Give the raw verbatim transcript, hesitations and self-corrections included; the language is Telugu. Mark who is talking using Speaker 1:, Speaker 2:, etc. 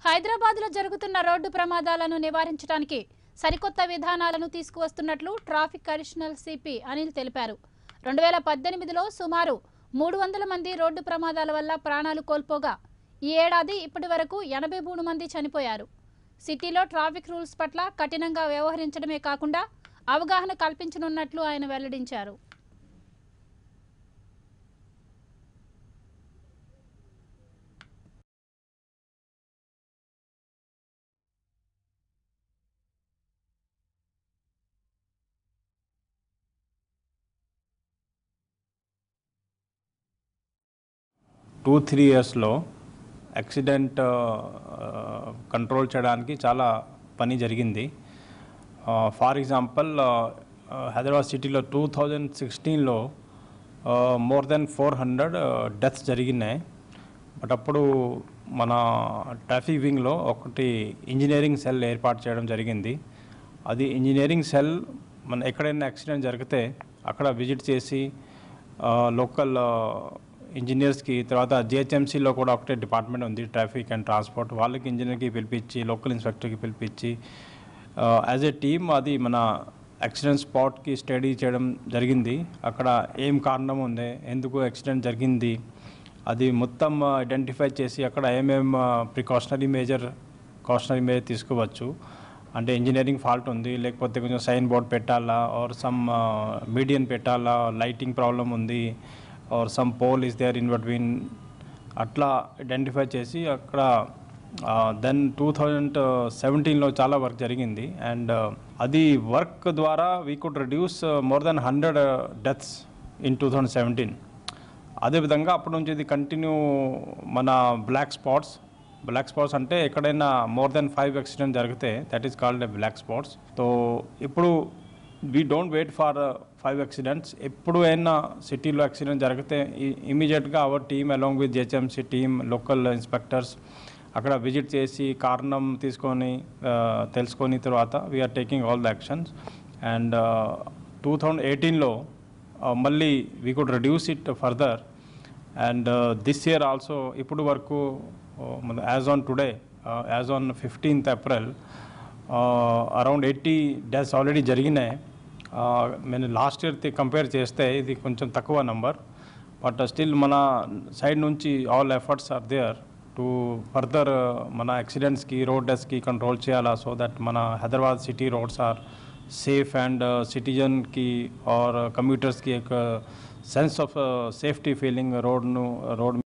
Speaker 1: హైదరాబాద్లో జరుగుతున్న రోడ్డు ప్రమాదాలను నివారించడానికి సరికొత్త విధానాలను తీసుకువస్తున్నట్లు ట్రాఫిక్ అడిషనల్ సిపి అనిల్ తెలిపారు. రెండు వేల పద్దెనిమిదిలో సుమారు మూడు వందల మంది రోడ్డు ప్రమాదాల వల్ల ప్రాణాలు కోల్పోగా ఈ ఏడాది ఇప్పటి వరకు ఎనభై మూడు మంది చనిపోయారు. సిటీలో ట్రాఫిక్ రూల్స్ పట్ల కఠినంగా వ్యవహరించడమే కాకుండా అవగాహన కల్పించనున్నట్లు ఆయన వెల్లడించారు.
Speaker 2: టూ త్రీ ఇయర్స్లో యాక్సిడెంట్ కంట్రోల్ చేయడానికి చాలా పని జరిగింది. ఫార్ ఎగ్జాంపుల్ హైదరాబాద్ సిటీలో టూ థౌజండ్ సిక్స్టీన్లో more than four hundred deaths జరిగినాయి. బట్ అప్పుడు మన ట్రాఫిక్ వింగ్లో ఒకటి ఇంజనీరింగ్ సెల్ ఏర్పాటు చేయడం జరిగింది. అది ఇంజనీరింగ్ సెల్ మన ఎక్కడైనా యాక్సిడెంట్ జరిగితే అక్కడ విజిట్ చేసి లోకల్ ఇంజనీర్స్కి, తర్వాత జిహెచ్ఎంసీలో కూడా ఒకటే డిపార్ట్మెంట్ ఉంది ట్రాఫిక్ అండ్ ట్రాన్స్పోర్ట్, వాళ్ళకి ఇంజనీర్కి పిలిపించి లోకల్ ఇన్స్పెక్టర్కి పిలిపించి యాజ్ ఏ టీమ్ అది మన యాక్సిడెంట్ స్పాట్కి స్టడీ చేయడం జరిగింది. అక్కడ ఏం కారణం ఉంది, ఎందుకు యాక్సిడెంట్ జరిగింది, అది మొత్తం ఐడెంటిఫై చేసి అక్కడ ఏమేం ప్రికాషనరీ మేజర్ కాషనరీ మేజర్ తీసుకోవచ్చు. అంటే ఇంజనీరింగ్ ఫాల్ట్ ఉంది, లేకపోతే కొంచెం సైన్ బోర్డ్ పెట్టాలా, ఆర్ సమ్ మీడియన్ పెట్టాలా, లైటింగ్ ప్రాబ్లం ఉంది, or some pole is there in between, అట్లా ఐడెంటిఫై చేసి అక్కడ దెన్ టూ థౌజండ్ సెవెంటీన్లో చాలా వర్క్ జరిగింది. అండ్ అది వర్క్ ద్వారా we could reduce more than hundred deaths in two thousand seventeen. అదేవిధంగా అప్పటి నుంచి ఇది కంటిన్యూ మన బ్లాక్ స్పాట్స్ బ్లాక్ స్పాట్స్ అంటే ఎక్కడైనా మోర్ దెన్ ఫైవ్ యాక్సిడెంట్ జరిగితే that is called a black spots. So ఇప్పుడు we don't wait for five accidents. ఎప్పుడు అయినా సిటీలో యాక్సిడెంట్ జరిగితే ఇమీడియట్గా our team along with GHMC team, local inspectors అక్కడ విజిట్ చేసి కారణం తీసుకొని తెలుసుకొని తర్వాత we are taking all the actions. And two thousand ఎయిటీన్లో మళ్ళీ we could reduce it further. And this year also ఇప్పుడు వరకు as on today, as on fifteenth April around eighty deaths already జరిగినాయి. నేను లాస్ట్ ఇయర్తో కంపేర్ చేస్తే ఇది కొంచెం తక్కువ నంబర్, బట్ స్టిల్ మన సైడ్ నుంచి all efforts are there to further మన యాక్సిడెంట్స్కి, రోడ్ డెత్స్కి కంట్రోల్ చేయాలా, సో దట్ మన Hyderabad city roads are safe and సిటిజన్కి ఆర్ కమ్యూటర్స్కి ఒక సెన్స్ ఆఫ్ సేఫ్టీ ఫీలింగ్ రోడ్ను రోడ్